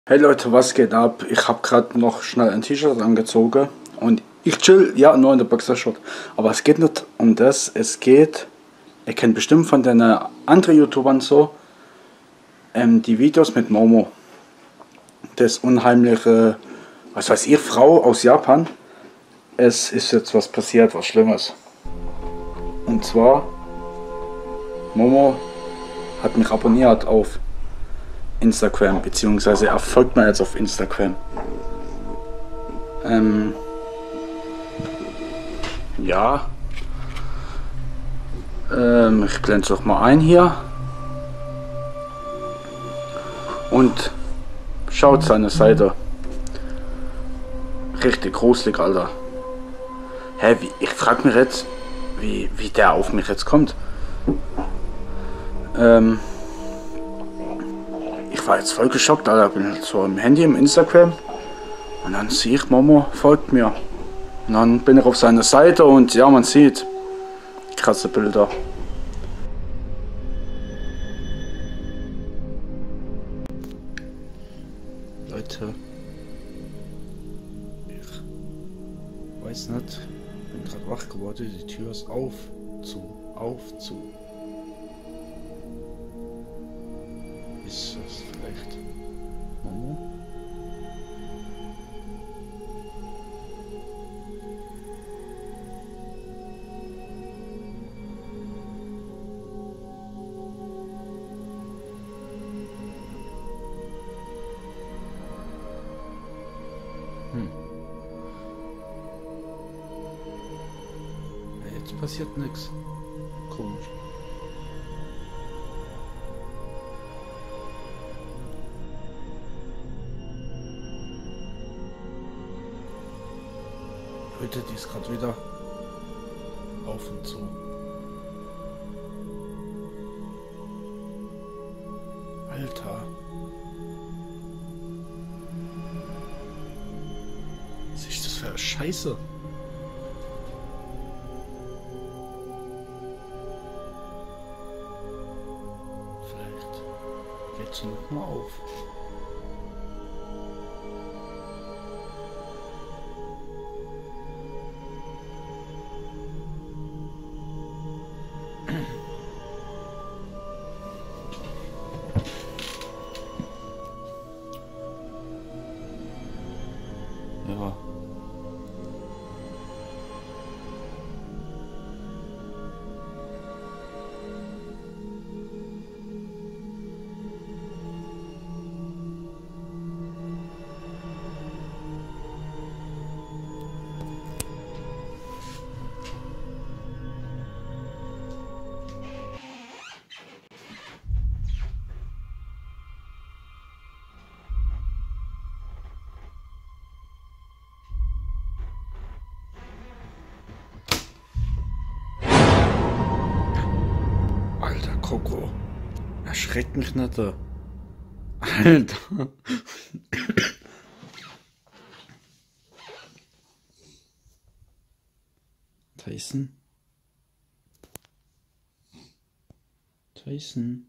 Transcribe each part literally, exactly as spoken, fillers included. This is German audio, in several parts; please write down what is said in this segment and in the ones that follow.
Hey Leute, was geht ab? Ich habe gerade noch schnell ein T-Shirt angezogen und ich chill, ja, nur in der Boxershort. Aber es geht nicht um das, es geht, ihr kennt bestimmt von den anderen YouTubern so, ähm, die Videos mit Momo. Das unheimliche, was weiß ich, Frau aus Japan. Es ist jetzt was passiert, was Schlimmes. Und zwar, Momo hat mich abonniert auf Instagram, beziehungsweise er folgt mir jetzt auf Instagram. Ähm, ja. Ähm, ich blende es doch mal ein hier. Und schaut seine Seite. Richtig gruselig, Alter. Hä, wie, ich frag mich jetzt, wie, wie der auf mich jetzt kommt. Ähm, ich war jetzt voll geschockt, Alter. Ich bin halt so im Handy, im Instagram. Und dann sehe ich, Momo folgt mir. Und dann bin ich auf seiner Seite und ja, man sieht krasse Bilder. Leute, ich weiß nicht, ich bin gerade wach geworden, die Tür ist auf, zu, auf, zu. Ist das vielleicht Momo? Hm. Ja, jetzt passiert nichts. Komisch. Leute, die ist gerade wieder auf und zu. Alter. Was ist das für eine Scheiße? Vielleicht geht sie noch mal auf. Ja. Alter, Coco. Erschreckt mich nicht. Alter. Tyson? Tyson?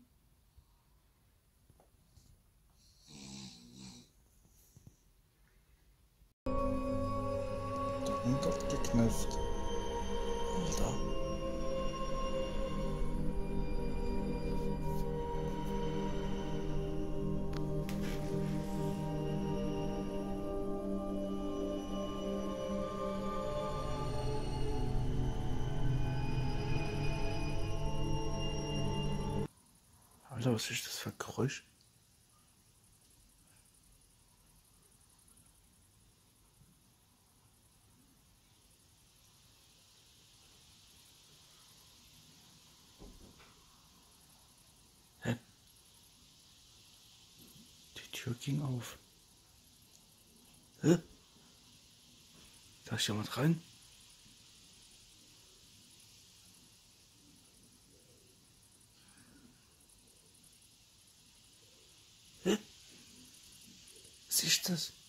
Da unten geknüpft. Alter. Alter, was ist das für ein Geräusch? Hä? Die Tür ging auf. Hä? Da ist jemand rein? Hä? Was ist das?